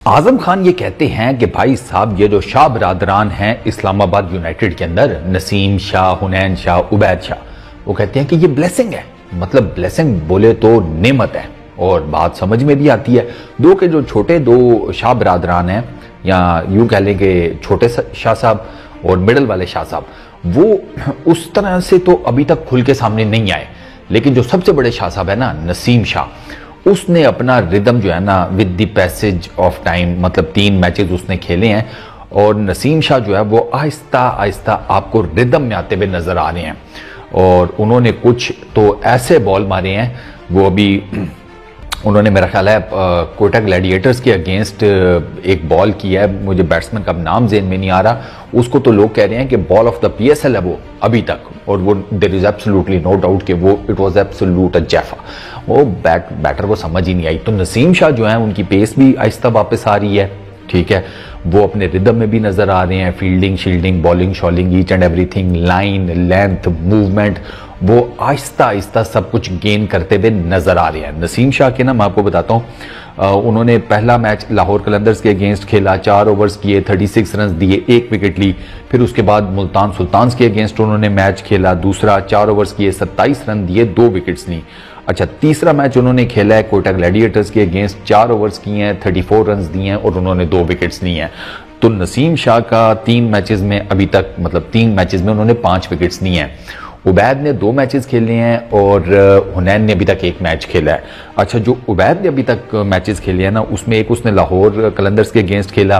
आजम खान ये कहते हैं कि भाई साहब ये जो शाह बरादरान हैं इस्लामाबाद यूनाइटेड के अंदर, नसीम शाह, हुनैन शाह, उबैद शाह, वो कहते हैं कि ये ब्लेसिंग है। मतलब ब्लेसिंग बोले तो नेमत है, और बात समझ में भी आती है। दो के जो छोटे दो शाह बरादरान हैं, या यूं कह लें कि छोटे शाह साहब और मिडल वाले शाह साहब, वो उस तरह से तो अभी तक खुल के सामने नहीं आए। लेकिन जो सबसे बड़े शाह साहब है ना, नसीम शाह, उसने अपना रिदम जो है ना with the passage of time, मतलब 3 मैचेस उसने खेले हैं, और नसीम शाह जो है वो आहिस्ता आहिस्ता आपको रिदम में आते हुए नजर आ रहे हैं। और उन्होंने कुछ तो ऐसे बॉल मारे हैं, वो अभी उन्होंने मेरा ख्याल है कोटा ग्लैडिएटर्स के अगेंस्ट एक बॉल किया है, मुझे बैट्समैन का नाम जेहन में नहीं आ रहा, उसको तो लोग कह रहे हैं कि बॉल ऑफ द पीएसएल है वो अभी तक, और वो there is absolutely no doubt कि वो it was absolute a jaffa, वो बैटर को समझ ही नहीं आई। तो नसीम शाह जो है उनकी पेस भी आहिस्ता वापस आ रही है, ठीक है, वो अपने रिदम में भी नजर आ रहे हैं, फील्डिंग शील्डिंग, बॉलिंग शॉलिंग, each and everything, line length movement, वो आहिस्ता आहिस्ता सब कुछ गेन करते हुए नजर आ रहे हैं। नसीम शाह के ना मैं आपको बताता हूँ, उन्होंने पहला मैच लाहौर कलंदर्स के अगेंस्ट खेला, 4 ओवर्स किए, 36 रन दिए, 1 विकेट ली। फिर उसके बाद मुल्तान सुल्तान्स के अगेंस्ट उन्होंने मैच खेला, दूसरा 4 ओवर्स किए, 27 रन दिए, 2 विकेट्स ली। अच्छा, तीसरा मैच उन्होंने खेला है कोटा ग्लैडिएटर्स के अगेंस्ट, 4 ओवर्स किए हैं, 34 रन दिए हैं और उन्होंने 2 विकेट्स ली हैं। तो नसीम शाह का 3 मैचेस में अभी तक, मतलब 3 मैचेस में उन्होंने 5 विकेट्स ली हैं। उबैद ने 2 मैचेस खेले हैं और हुनैन ने अभी तक 1 मैच खेला है। अच्छा, जो उबैद ने अभी तक मैचेस खेले हैं ना, उसमें एक उसने लाहौर कलंदर्स के अगेंस्ट खेला,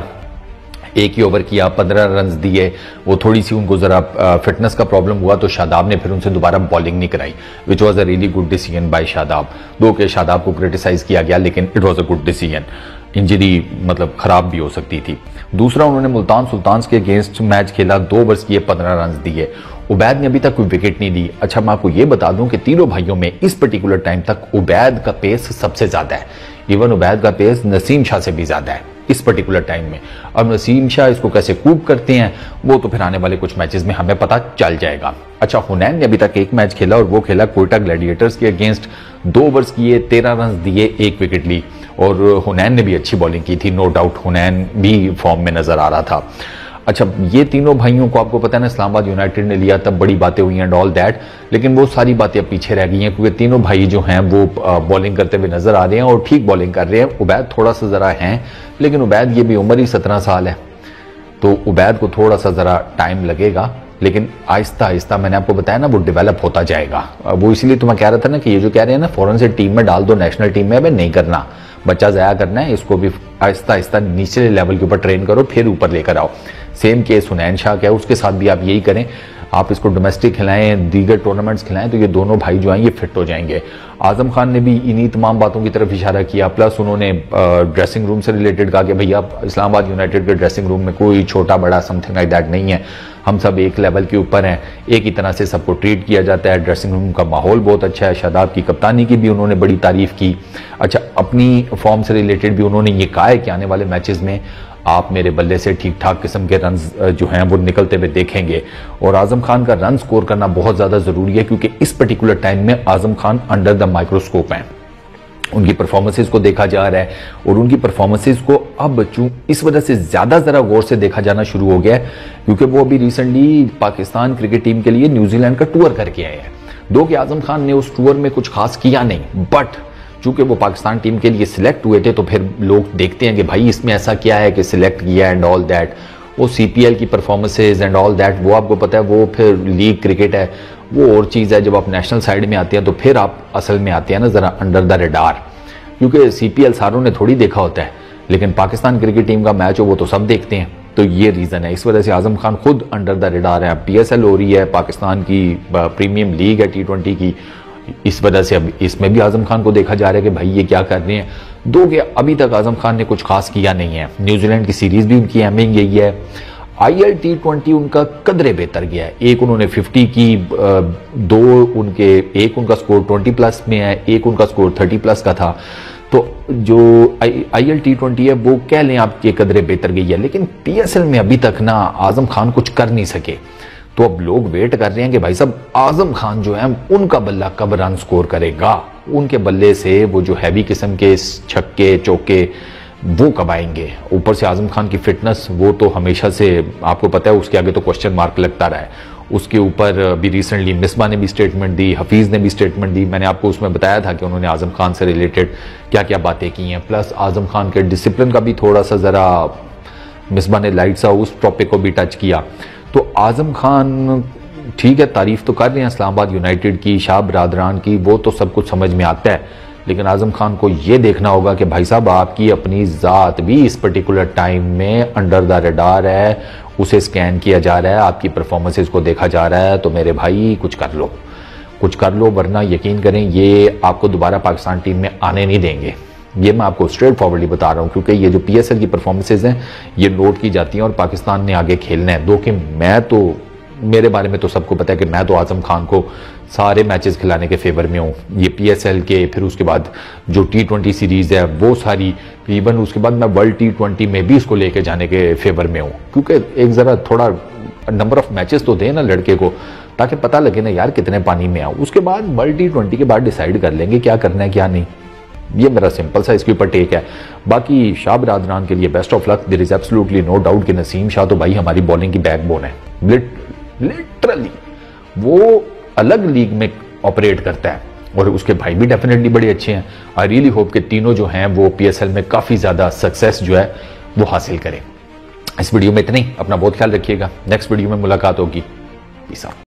1 ही ओवर किया, 15 रन दिए। वो थोड़ी सी उनको जरा फिटनेस का प्रॉब्लम हुआ तो शादाब ने फिर उनसे दोबारा बॉलिंग नहीं कराई, which was a really good decision by Shadab. दो के शादाब को क्रिटिसाइज किया गया, लेकिन it was a good decision, injury मतलब खराब भी हो सकती थी। दूसरा उन्होंने मुल्तान सुल्तान्स के अगेंस्ट मैच खेला, 2 ओवर्स किए, 15 रन दिए। उबैद ने अभी तक कोई विकेट नहीं दी। अच्छा, मैं आपको ये बता दूं कि तीनों भाइयों में इस पर्टिकुलर टाइम तक उबैद का पेस सबसे ज्यादा है। इवन उबैद का पेस नसीम शाह से भी ज्यादा है इस पर्टिकुलर टाइम में। अब नसीम शाह इसको कैसे कूप करते हैं वो तो फिर आने वाले कुछ मैचेस में हमें पता चल जाएगा। अच्छा, हुनैन ने अभी तक 1 मैच खेला और वो खेला कोटा ग्लैडिएटर्स के अगेंस्ट, 2 ओवर्स किए, 13 रन दिए, 1 विकेट ली। और हुनैन ने भी अच्छी बॉलिंग की थी, नो डाउट हुनैन भी फॉर्म में नजर आ रहा था। अच्छा, ये तीनों भाइयों को आपको पता है ना, इस्लामाबाद यूनाइटेड ने लिया, तब बड़ी बातें हुई हैं ऑल दैट, लेकिन वो सारी बातें अब पीछे रह गई हैं, क्योंकि तीनों भाई जो हैं वो बॉलिंग करते हुए नजर आ रहे हैं और ठीक बॉलिंग कर रहे हैं। उबैद थोड़ा सा जरा हैं, लेकिन उबैद ये भी उम्र ही 17 साल है, तो उबैद को थोड़ा सा जरा टाइम लगेगा, लेकिन आहिस्ता आहिस्ता मैंने आपको बताया ना वो डेवलप होता जाएगा। वो इसलिए तो मैं कह रहा था ना कि ये जो कह रहे हैं ना फौरन से टीम में डाल दो, नेशनल टीम में, अब नहीं करना, बच्चा ज़ाया करना है, इसको भी आहिस्ता आहिस्ता निचले लेवल के ऊपर ट्रेन करो, फिर ऊपर लेकर आओ। सेम केस हुनैन शाह का है, उसके साथ भी आप यही करें, आप इसको डोमेस्टिक खिलाएं, दीगर टूर्नामेंट्स खिलाएं, तो ये दोनों भाई जो हैं ये फिट हो जाएंगे। आजम खान ने भी इन्हीं तमाम बातों की तरफ इशारा किया, प्लस उन्होंने ड्रेसिंग रूम से रिलेटेड कहा कि भैया इस्लामाबाद यूनाइटेड के ड्रेसिंग रूम में कोई छोटा बड़ा समथिंग लाइक दैट नहीं है, हम सब एक लेवल के ऊपर हैं, एक ही तरह से सबको ट्रीट किया जाता है, ड्रेसिंग रूम का माहौल बहुत अच्छा है। शादाब की कप्तानी की भी उन्होंने बड़ी तारीफ की। अच्छा, अपनी फॉर्म से रिलेटेड भी उन्होंने ये कहा है कि आने वाले मैचेस में आप मेरे बल्ले से ठीक ठाक किस्म के रन जो हैं वो निकलते हुए देखेंगे। और आजम खान का रन स्कोर करना बहुत ज़्यादा ज़रूरी है, क्योंकि इस पर्टिकुलर टाइम में Azam Khan under the microscope हैं। उनकी परफॉर्मेंसेज को देखा जा रहा है और उनकी परफॉर्मेंसेज को अब इस वजह से ज़्यादा ज़रा गौर से देखा जाना शुरू हो गया है, क्योंकि वो अभी रिसेंटली पाकिस्तान क्रिकेट टीम के लिए न्यूजीलैंड का टूर करके आए हैं। दो कि आजम खान ने उस टूर में कुछ खास किया नहीं, बट चूंकि वो पाकिस्तान टीम के लिए सिलेक्ट हुए थे तो फिर लोग देखते हैं कि भाई इसमें ऐसा क्या है कि सिलेक्ट किया एंड ऑल दैट। वो सीपीएल की परफॉर्मेंसेज एंड ऑल दैट वो आपको पता है, वो फिर लीग क्रिकेट है, वो और चीज़ है। जब आप नेशनल साइड में आते हैं तो फिर आप असल में आते हैं ना ज़रा अंडर द रेडार, क्योंकि सीपीएल सारों ने थोड़ी देखा होता है, लेकिन पाकिस्तान क्रिकेट टीम का मैच हो वो तो सब देखते हैं। तो ये रीज़न है, इस वजह से आजम खान खुद अंडर द रेडार है। पीएसएल हो रही है, पाकिस्तान की प्रीमियम लीग है T20 की, इस वजह से अब इसमें भी आजम खान को देखा जा रहा है कि भाई ये क्या कर रहे हैं। दो कि अभी तक आजम खान ने कुछ खास किया नहीं है। न्यूजीलैंड की सीरीज भी उनकी एमिंग यही है। IL T20 उनका कदरे बेहतर गया है, एक उन्होंने 50 की, एक उनका स्कोर 20+ में है, एक उनका स्कोर 30+ का था। तो जो IL T20 है वो कह लें आपके कदरे बेहतर गई है, लेकिन PSL में अभी तक ना आजम खान कुछ कर नहीं सके। तो अब लोग वेट कर रहे हैं कि भाई साहब आजम खान जो है उनका बल्ला कब रन स्कोर करेगा, उनके बल्ले से वो जो हैवी किस्म के छक्के चौके वो कब आएंगे। ऊपर से आजम खान की फिटनेस, वो तो हमेशा से आपको पता है, उसके आगे तो क्वेश्चन मार्क लगता रहा है। उसके ऊपर भी रिसेंटली मिसबा ने भी स्टेटमेंट दी, हफीज़ ने भी स्टेटमेंट दी। मैंने आपको उसमें बताया था कि उन्होंने आजम खान से रिलेटेड क्या क्या बातें की हैं। प्लस आजम खान के डिसिप्लिन का भी थोड़ा सा ज़रा मिसबा ने लाइट सा उस टॉपिक को भी टच किया। तो आजम खान ठीक है, तारीफ तो कर रहे हैं इस्लामाबाद यूनाइटेड की, शाह बरादरान की, वो तो सब कुछ समझ में आता है। लेकिन आजम खान को ये देखना होगा कि भाई साहब आपकी अपनी ज़ात भी इस पर्टिकुलर टाइम में अंडर द रडार है, उसे स्कैन किया जा रहा है, आपकी परफॉर्मेंसेज को देखा जा रहा है। तो मेरे भाई कुछ कर लो, वरना यकीन करें ये आपको दोबारा पाकिस्तान टीम में आने नहीं देंगे। ये मैं आपको स्ट्रेट फॉरवर्डली बता रहा हूँ, क्योंकि ये जो PSL की परफॉर्मेंसेज हैं ये नोट की जाती हैं और पाकिस्तान ने आगे खेलना है। दो कि मैं तो, मेरे बारे में तो सबको पता है कि मैं तो आजम खान को सारे मैचेस खिलाने के फेवर में हूँ। ये PSL के, फिर उसके बाद जो T20 सीरीज है वो सारी, इवन उसके बाद मैं वर्ल्ड T20 में भी इसको लेके जाने के फेवर में हूँ। क्योंकि एक जरा थोड़ा नंबर ऑफ मैचेस तो दे ना लड़के को, ताकि पता लगे ना यार कितने पानी में आओ। उसके बाद वर्ल्ड T20 के बाद डिसाइड कर लेंगे क्या करना है क्या नहीं। ये मेरा सिंपल सा इसके ऊपर टेक है। बाकी शाह बरादरान के लिए best of luck. There is absolutely no doubt कि नसीम शाह तो भाई हमारी बॉलिंग की बैकबोन है। लिटरली वो अलग लीग में ऑपरेट करता है और उसके भाई भी डेफिनेटली बड़े अच्छे हैं। आई रियली होप कि तीनों जो हैं वो PSL में काफ़ी ज़्यादा सक्सेस जो है वो हासिल करें। इस वीडियो में इतना ही, अपना बहुत ख्याल रखिएगा। नेक्स्ट वीडियो में मुलाकात होगी। Peace out.